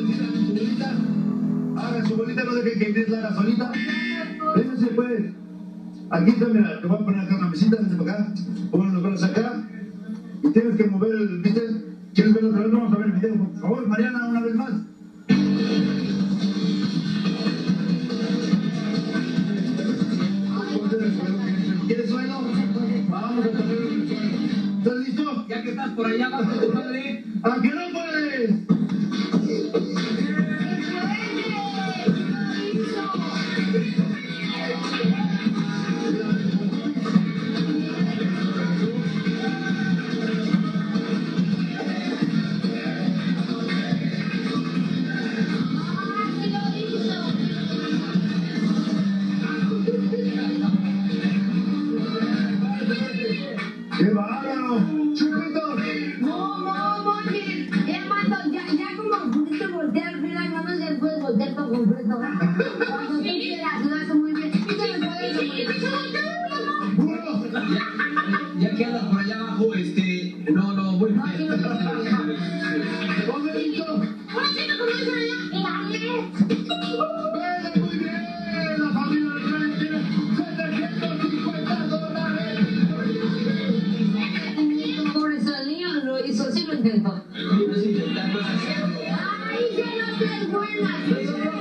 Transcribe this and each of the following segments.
decir a su bolita, haga su bolita, no deje que Inés la haga solita. Eso se puede. Aquí está, mira, te voy a poner acá una mesita, desde acá, pongan los brazos acá, y tienes que mover el, ¿viste? ¿Quieres verlo otra vez? Vamos a ver el video, por favor, Mariana, una vez más. ¿Quieres suelo? Vamos a poner el suelo. ¿Estás listo? Ya que estás por allá abajo, compadre. ¿A qué no puedes? ¡Qué bárbaro! ¡Chupitos! No, hermano, ya como pudiste voltear las manos, ya puedes voltear todo completo. Cuando tú quieras, lo haces muy bien. Y te lo puedes hacer. ¡Burro! Ya que andas por allá abajo, no, voy No, aquí no te vas a dejar. ¡Bomberito! Ahora sí que comienza allá. ¡Vele, muy bien! La familia de Trent tiene $750. Por eso el niño lo hizo, sí lo intentó. Ay, ya no seas buena. Lo hizo el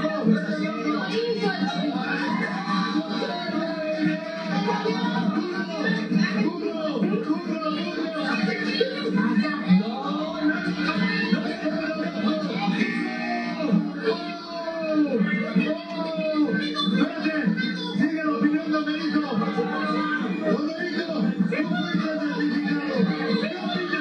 Sigue la opinión de Benito. Benito, tú fuiste certificado.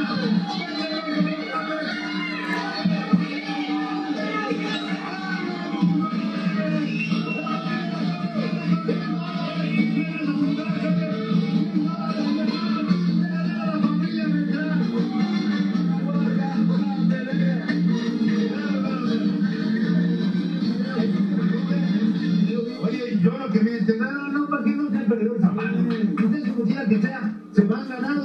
Oye, yo lo que me entendieron, no, para que no sean perdedores. Ustedes como quiera que sea, se van ganando.